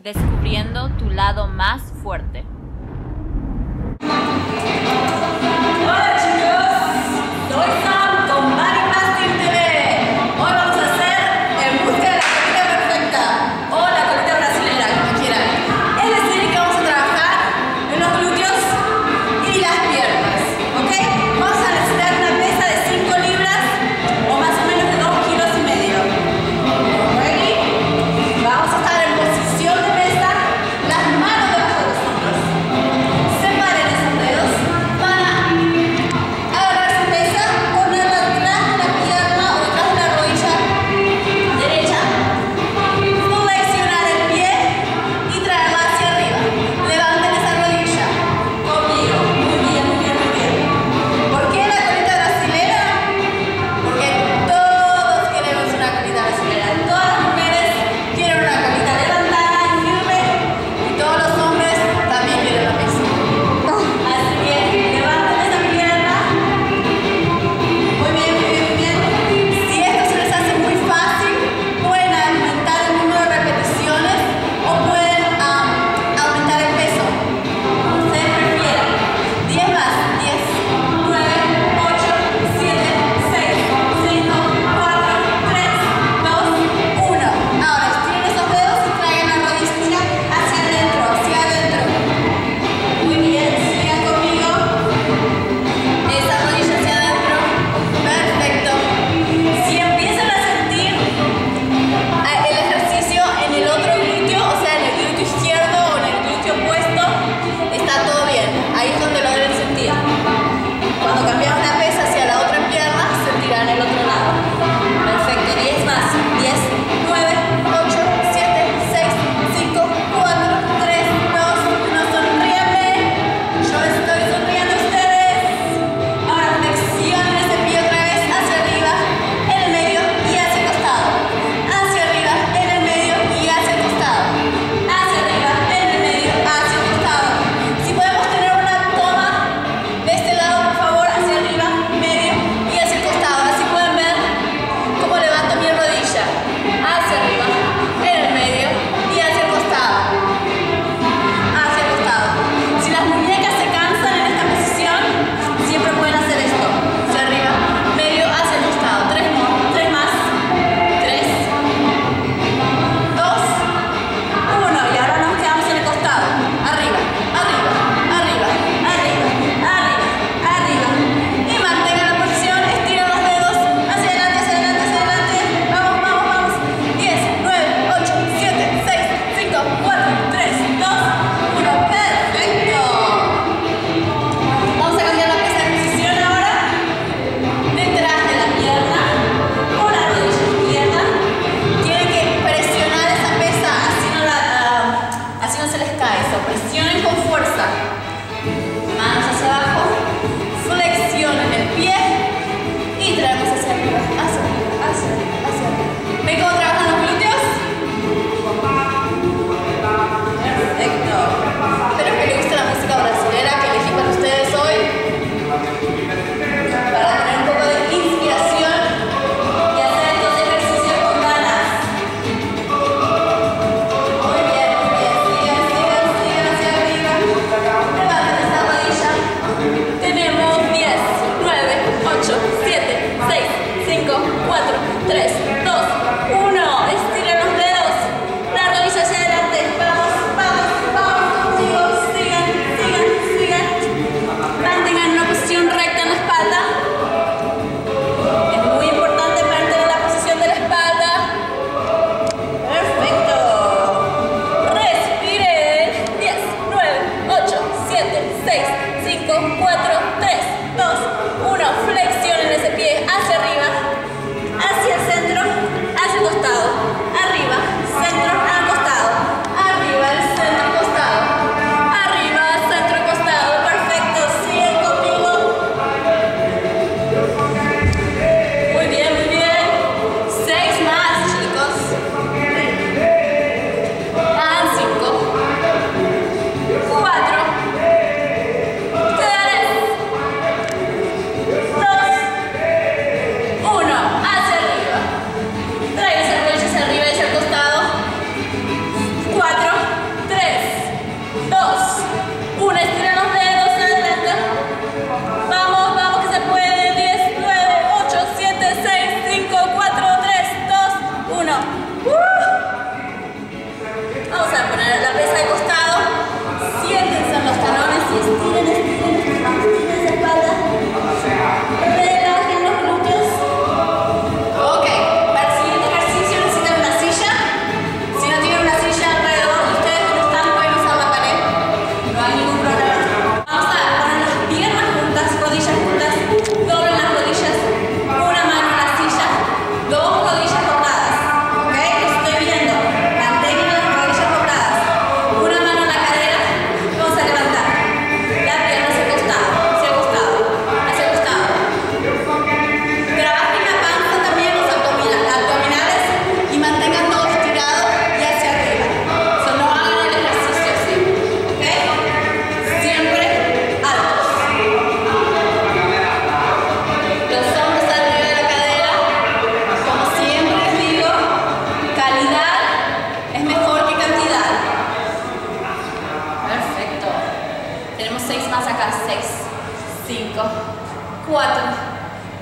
descubriendo tu lado más fuerte. Hola chicos, soy Sam con Bodyplastic TV. Hoy vamos a hacer en busca de la colita perfecta o la colita brasilera, como quieran. Es decir, que vamos a trabajar en los glúteos y las piernas, ¿ok? Vamos a necesitar una pesa de 5 libras o más o menos de 2,5 kilos. ¿Ready? Vamos a estar en posición de mesa, las manos debajo de los hombros. Separen esos dedos. Van a agarrar su pesa, ponerla detrás de la pierna o detrás de la rodilla derecha. Flexionar el pie y traerla hacia arriba. Levanten esa rodilla conmigo. Muy bien, muy bien, muy bien. ¿Por qué la colita brasilera? Porque todos queremos una colita brasilera. Todas las mujeres quieren una colita levantada y firme y todos los hombres también quieren lo mismo. Así que levanten esa pierna. Muy bien, muy bien, muy bien. Si esto se les hace muy fácil, pueden aumentar el número de repeticiones o pueden aumentar el peso, como ustedes prefieran. 10 más. 10, 9, 8, 7, 6, 5, 4, 3, 2, 1. Ahora estiren esos dedos y traigan la rodilla hacia adentro, hacia adentro. Muy bien, sigan conmigo. Esa rodilla hacia adentro. Perfecto. Si empiezan a sentir el ejercicio en el otro glúteo, o sea, en el glúteo izquierdo o en el glúteo opuesto, está todo bien. Ahí es donde lo deben sentir. Cuando cambiamos la pesa hacia la otra pierna, sentirán el otro lado. Perfecto. 10 más. 10, 9, 8, 7, 6, 5, 4, 3, 2, 1. Sonríanme. Yo estoy sonriendo a ustedes. Ahora flexionen ese pie otra vez hacia arriba, en el medio y hacia el costado. Hacia arriba, en el medio y hacia el costado. Hacia arriba, en el medio, hacia el costado. Si podemos tener una toma de este lado, por favor, hacia arriba, medio y hacia el costado. Así pueden ver cómo levanto mi rodilla. Hacia arriba, en el medio y hacia el costado. Hacia el costado. Si las muñecas se cansan en esta posición, siempre pueden hacer esto. Hacia arriba, medio, hacia el costado. 3 más. 3, 2, 1. Y ahora nos quedamos en el costado. Arriba, arriba, arriba, arriba, arriba, arriba. Y mantengan la posición. Estiren los dedos hacia adelante, hacia adelante, hacia adelante. Vamos, vamos, vamos. 10, 9, 8, 7, 6, 5, 4, 3, 2, 1. Perfecto. Vamos a cambiar la pesa de posición ahora. Detrás de la pierna, con la rodilla izquierda. Tienen que presionar esa pesa, así no se les cae. So, presionen con fuerza. Manos hacia abajo. Flexionen el pie y traemos hacia arriba, hacia arriba, hacia arriba, hacia arriba. ¿Ven cómo trabajan los glúteos? Perfecto. Espero que les guste la música brasilera que elegí para ustedes hoy, para tener un poco de inspiración y hacer estos ejercicios con ganas. Muy bien, muy bien. Sigan, sigan, sigan hacia arriba. Levanten esa rodilla. Tenemos 10, 9, 8, 7, 6, 5, 4, 3, 2, 1. Estiren los dedos. La rodilla hacia adelante. Vamos, vamos, vamos contigo. Sigan, sigan, sigan. Mantengan una posición recta en la espalda. Es muy importante mantener la posición de la espalda. Perfecto. Respiren. 10, 9, 8, 7, 6, 5, 4, 3, 2, 1. Flexionen ese pie hacia arriba, hacia el centro.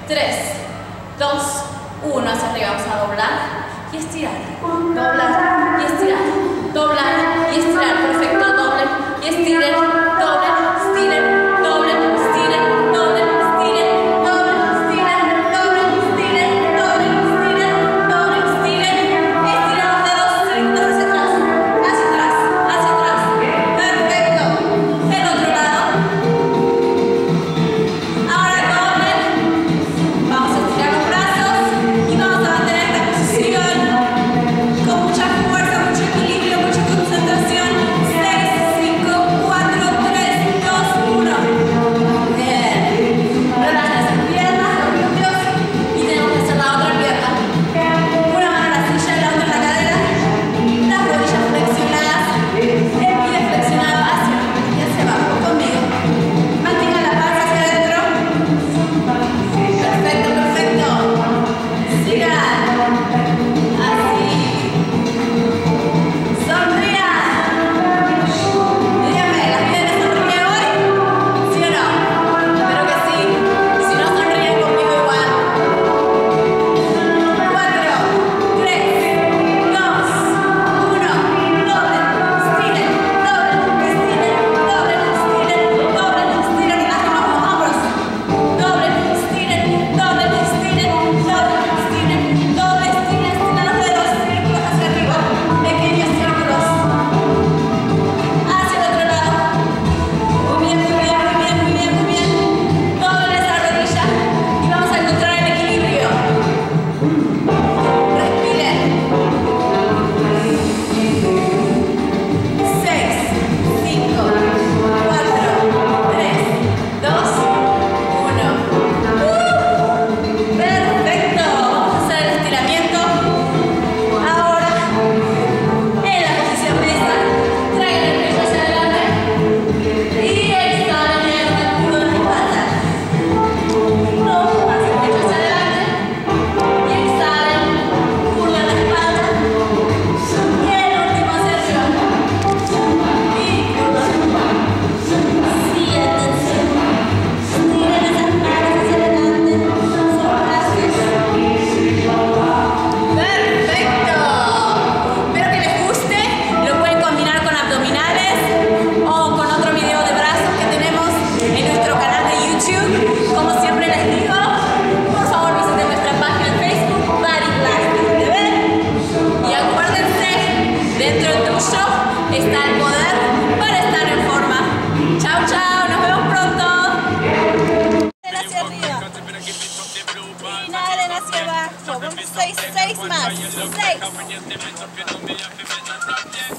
3, 2, 1, hacia arriba. Vamos a doblar y estirar. Doblar y estirar. Doblar y estirar. Perfecto. Doblen y estiren. Doblen, estiren, doblen, estiren, doblen, estiren, doblen, estiren, doblen, estiren, doblen, estiren, doblen, estiren. Estiren los dedos rectos hacia atrás. Hacia atrás, hacia atrás. Perfecto. El otro lado. Ahora doblen. Vamos a estirar los brazos y vamos a mantener esta posición con mucha fuerza, mucho equilibrio, mucha concentración. 6, 5, 4, 3, 2, 1. Bien. Relajen esas piernas, los glúteos y tenemos que hacer la otra pierna. Una mano en la silla y la otra en la cadera. Las rodillas flexionadas, el pie flexionado hacia arriba y hacia abajo conmigo. Mantengan la panza hacia adentro. Perfecto, perfecto. Sigan. Así. Sonrían. Díganme, ¿las vienen a sonreír hoy? ¿Sí o no? Espero que sí. Y si no, sonríen conmigo igual. 4, 3, 2, 1. Doblen, estiren, doblen, estiren, doblen, estiren, doblen, estiren. Relajen los hombros. Doblen, estiren, doblen, estiren, doblen, estiren, doblen, estiren, estiren los dedos, círculos hacia arriba, pequeños círculos. Hacia el otro lado. Muy bien, muy bien, muy bien, muy bien, muy bien. Doblen esa rodilla y vamos a encontrar el equilibrio. Respiren. 6, 5, 4, 3, 2, 1. Perfecto. Vamos a hacer el estiramiento. Ahora, en la posición mesa, traigan el pecho hacia adelante y exhalen el culo de la espalda. No, hacen el pecho hacia adelante y exhalen, culo de la espalda. Y el último hacia arriba. Y culo. Siéntense. Estiren esas manos hacia adelante. Perfecto. Espero que les guste. Lo pueden combinar con abdominales o con otro video de brazos que tenemos en nuestro canal de YouTube. Como siempre les digo, por favor visiten nuestra página en Facebook, Body Plastic TV. Y acuérdense, dentro tuyo está el poder para estar en forma. Chao, chao. Nos vemos pronto. Hacia arriba. Inhalen hacia abajo. 6 más. 6.